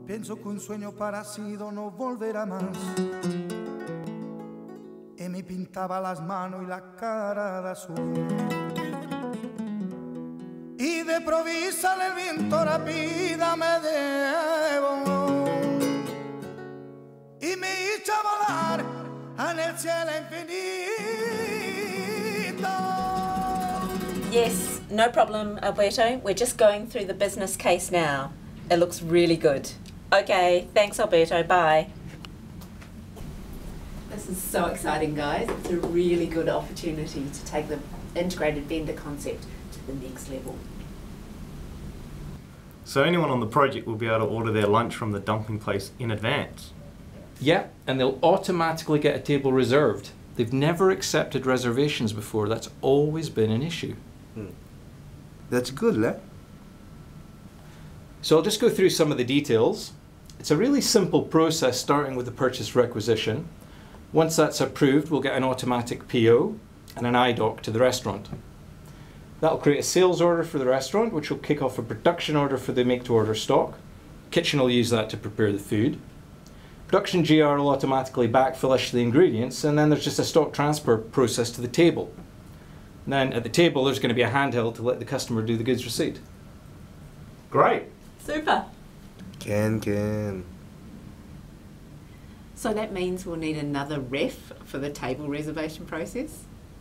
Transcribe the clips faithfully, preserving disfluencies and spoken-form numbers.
Pienso que un sueño parecido no volverá más. Y me pintaba las manos y la cara de azul. Y de provisa el viento rápida me debo. Y me hizo volar en el cielo infinito. Yes, no problem, Alberto. We're just going through the business case now. It looks really good. Okay, thanks, Alberto. Bye. This is so exciting, guys. It's a really good opportunity to take the integrated vendor concept to the next level. So anyone on the project will be able to order their lunch from the dumpling place in advance? Yeah, and they'll automatically get a table reserved. They've never accepted reservations before. That's always been an issue. Hmm. That's good, eh? So I'll just go through some of the details. It's a really simple process, starting with the purchase requisition. Once that's approved, we'll get an automatic P O and an I D O C to the restaurant. That'll create a sales order for the restaurant, which will kick off a production order for the make-to-order stock. Kitchen will use that to prepare the food. Production G R will automatically backfill issue the ingredients, and then there's just a stock transfer process to the table. And then at the table, there's going to be a handheld to let the customer do the goods receipt. Great. Super. Can, can. So that means we'll need another ref for the table reservation process?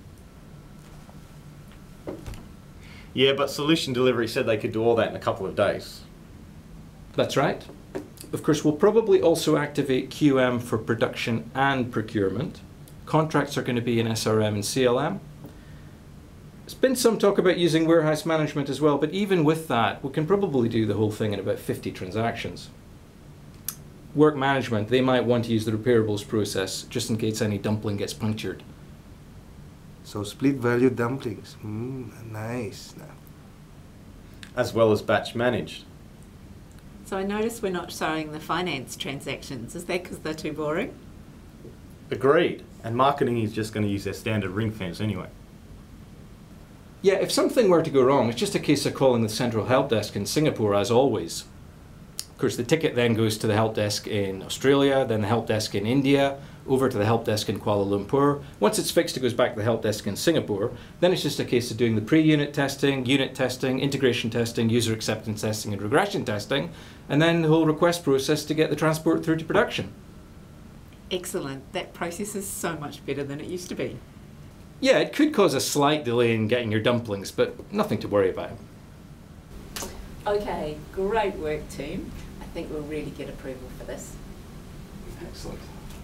Yeah, but Solution Delivery said they could do all that in a couple of days. That's right. Of course, we'll probably also activate Q M for production and procurement. Contracts are going to be in S R M and C L M. There's been some talk about using warehouse management as well, but even with that, we can probably do the whole thing in about fifty transactions. Work management, they might want to use the repairables process, just in case any dumpling gets punctured. So split value dumplings. Mm, nice. As well as batch managed. So I notice we're not showing the finance transactions. Is that because they're too boring? Agreed. And marketing is just going to use their standard ring fence anyway. Yeah, if something were to go wrong, it's just a case of calling the central help desk in Singapore, as always. Of course, the ticket then goes to the help desk in Australia, then the help desk in India, over to the help desk in Kuala Lumpur. Once it's fixed, it goes back to the help desk in Singapore. Then it's just a case of doing the pre-unit testing, unit testing, integration testing, user acceptance testing, and regression testing, and then the whole request process to get the transport through to production. Excellent. That process is so much better than it used to be. Yeah, it could cause a slight delay in getting your dumplings, but nothing to worry about. Okay, great work, team. I think we'll really get approval for this. Excellent.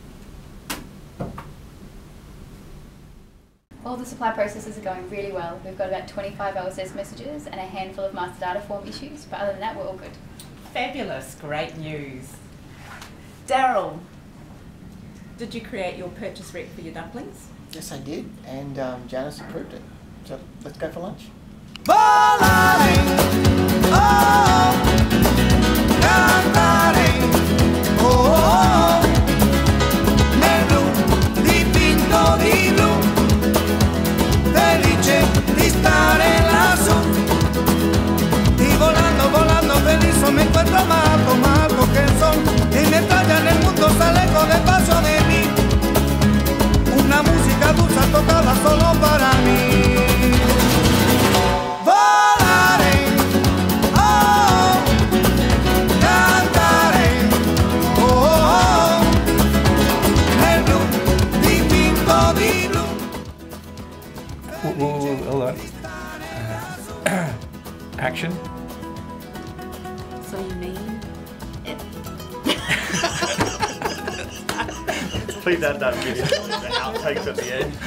All the supply processes are going really well. We've got about twenty-five L S S messages and a handful of master data form issues, but other than that, we're all good. Fabulous. Great news. Daryl, did you create your purchase rec for your dumplings? Yes, I did, and um, Janice approved it. So let's go for lunch. Volare, oh, cantare, oh, oh, nel blu, dipinto di blu, felice di stare lassù, y volando, volando feliz me encuentro Marco, Marco que son, y me talla en el mundo, se lejos del paso de mí, una música dulce tocada solo para mí. Whoa, whoa, whoa, hold on. Uh, action. So you mean it? Please add that video. The outtakes at the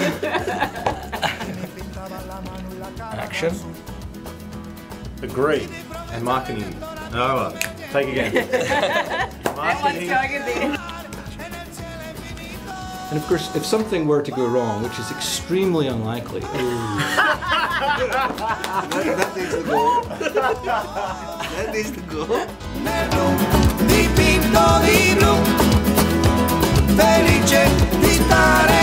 end. Action. Agreed. And marketing. Oh, take again. That one's going in there. And of course, if something were to go wrong, which is extremely unlikely, that, that needs to go. That needs to go. Dipinto di blu, felice di stare